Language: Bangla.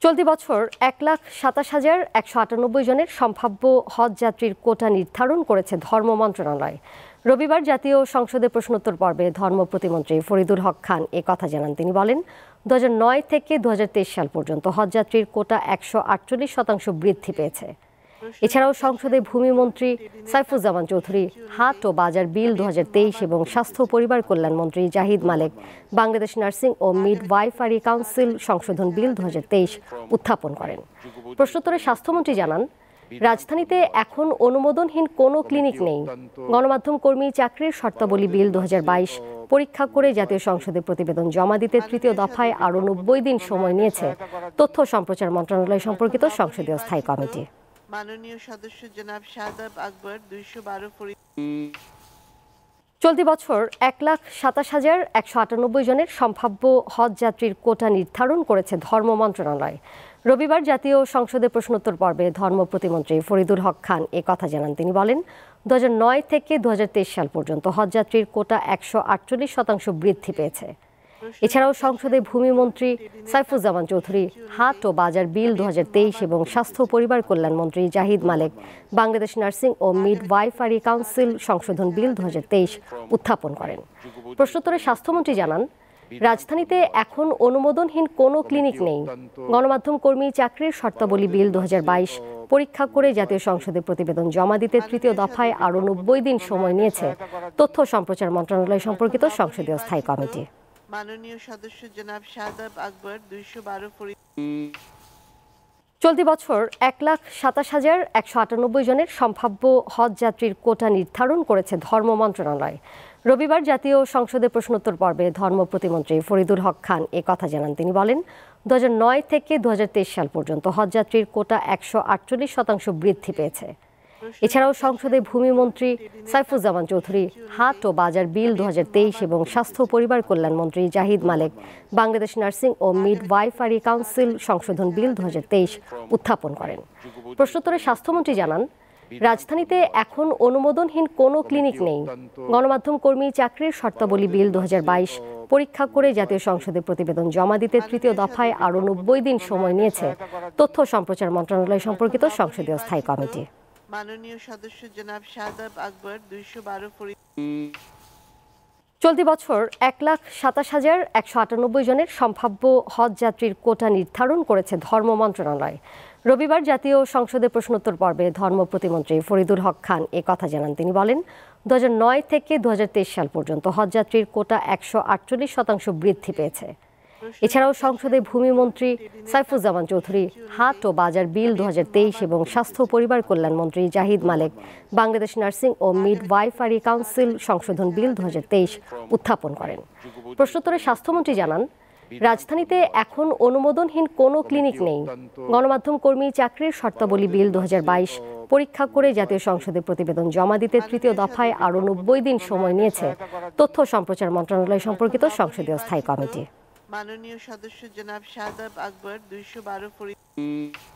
চলতি বছর ১,২৭,১৯৮ জনের সম্ভাব্য হজ যাত্রীর কোটা নির্ধারণ করেছে ধর্ম মন্ত্রণালয়। রবিবার জাতীয় সংসদে প্রশ্নোত্তর পর্বে ধর্ম প্রতিমন্ত্রী ফরিদুল হক খান এ কথা জানান। তিনি বলেন, ২০০৯ থেকে ২০২৩ সাল পর্যন্ত হজযাত্রীর কোটা ১৪৮% বৃদ্ধি পেয়েছে। এছাড়াও সংসদে ভূমিমন্ত্রী সাইফুজ্জামান চৌধুরী হাট ও বাজার বিল ২০২৩ এবং স্বাস্থ্য ও পরিবার কল্যাণ মন্ত্রী জাহিদ মালেক বাংলাদেশ নার্সিং ও মিডওয়াইফারি কাউন্সিল সংশোধন বিল ২০২৩ উত্থাপন করেন। প্রশ্নোত্তরে স্বাস্থ্যমন্ত্রী জানান, রাজধানীতে এখন অনুমোদনহীন কোনো ক্লিনিক নেই। গণমাধ্যম কর্মী চাকরির শর্তাবলী বিল ২০২২ পরীক্ষা করে জাতীয় সংসদে প্রতিবেদন জমা দিতে তৃতীয় দফায় আরও ৯০ দিন সময় নিয়েছে তথ্য সম্প্রচার মন্ত্রণালয় সম্পর্কিত সংসদীয় স্থায়ী কমিটি। মাননীয় সদস্য জনাব শাহাদাব আকবর ২১২ চলতি বছর ১,২৭,১৯৮ জনের সম্ভাব্য হজ যাত্রীর কোটা নির্ধারণ করেছে ধর্ম মন্ত্রণালয়। রবিবার জাতীয় সংসদে প্রশ্নোত্তর পর্বে ধর্ম প্রতিমন্ত্রী ফরিদুল হক খান এ কথা জানান। তিনি বলেন, ২০০৯ থেকে ২০২৩ সাল পর্যন্ত হজযাত্রীর কোটা ১৪৮% বৃদ্ধি পেয়েছে। এছাড়াও সংসদে ভূমিমন্ত্রী সাইফুজ্জামান চৌধুরী হাট ও বাজার বিল ২০২৩ এবং স্বাস্থ্য ও পরিবার কল্যাণ মন্ত্রী জাহিদ মালেক বাংলাদেশ নার্সিং ও মিডওয়াইফারি কাউন্সিল সংশোধন বিল ২০২৩ উত্থাপন করেন। প্রশ্নোত্তরে স্বাস্থ্যমন্ত্রী জানান, রাজধানীতে এখন অনুমোদনহীন কোনো ক্লিনিক নেই। গণমাধ্যম কর্মী চাকরির শর্তাবলী বিল ২০২২ পরীক্ষা করে জাতীয় সংসদে প্রতিবেদন জমা দিতে তৃতীয় দফায় আরও ৯০ দিন সময় নিয়েছে তথ্য সম্প্রচার মন্ত্রণালয় সম্পর্কিত সংসদীয় স্থায়ী কমিটি। মাননীয় সদস্য জনাব শাহাদাব আকবর ২১২ চলতি বছর ১,২৭,১৯৮ জনের সম্ভাব্য হজ যাত্রীর কোটা নির্ধারণ করেছে ধর্ম মন্ত্রণালয়। রবিবার জাতীয় সংসদে প্রশ্নোত্তর পর্বে ধর্ম প্রতিমন্ত্রী ফরিদুল হক খান এ কথা জানান। তিনি বলেন, ২০০৯ থেকে ২০২৩ সাল পর্যন্ত হজযাত্রীর কোটা ১৪৮% বৃদ্ধি পেয়েছে। এছাড়াও সংসদে ভূমিমন্ত্রী সাইফুজ্জামান চৌধুরী হাট ও বাজার বিল ২০২৩ এবং স্বাস্থ্য ও পরিবার কল্যাণ মন্ত্রী জাহিদ মালেক বাংলাদেশ নার্সিং ও মিডওয়াইফারি কাউন্সিল সংশোধন বিল ২০২৩ উত্থাপন করেন। প্রশ্নোত্তরে স্বাস্থ্যমন্ত্রী জানান, রাজধানীতে এখন অনুমোদনহীন কোনো ক্লিনিক নেই। গণমাধ্যম কর্মী চাকরির শর্তাবলী বিল ২০২২ পরীক্ষা করে জাতীয় সংসদে প্রতিবেদন জমা দিতে তৃতীয় দফায় আরও ৯০ দিন সময় নিয়েছে তথ্য সম্প্রচার মন্ত্রণালয় সম্পর্কিত সংসদীয় স্থায়ী কমিটি। মাননীয় সদস্য জনাব শাহাদাব আকবর ২১২ চলতি বছর ১,২৭,১৯৮ জনের সম্ভাব্য হজ যাত্রীর কোটা নির্ধারণ করেছে ধর্ম মন্ত্রণালয়। রবিবার জাতীয় সংসদে প্রশ্নোত্তর পর্বে ধর্ম প্রতিমন্ত্রী ফরিদুল হক খান এ কথা জানান। তিনি বলেন, ২০০৯ থেকে ২০২৩ সাল পর্যন্ত হজযাত্রীর কোটা ১৪৮% বৃদ্ধি পেয়েছে। এছাড়াও সংসদে ভূমিমন্ত্রী সাইফুজ্জামান চৌধুরী হাট ও বাজার বিল ২০২৩ এবং স্বাস্থ্য ও পরিবার কল্যাণ মন্ত্রী জাহিদ মালেক বাংলাদেশ নার্সিং ও মিডওয়াইফারি কাউন্সিল সংশোধন বিল ২০২৩ উত্থাপন করেন। প্রশ্নোত্তরে স্বাস্থ্যমন্ত্রী জানান, রাজধানীতে এখন অনুমোদনহীন কোনো ক্লিনিক নেই। গণমাধ্যম কর্মী চাকরির শর্তাবলী বিল ২০২২ পরীক্ষা করে জাতীয় সংসদে প্রতিবেদন জমা দিতে তৃতীয় দফায় আরও ৯০ দিন সময় নিয়েছে তথ্য সম্প্রচার মন্ত্রণালয় সম্পর্কিত সংসদীয় স্থায়ী কমিটি। মাননীয় সদস্য জনাব শাহাদাব আকবর ২১২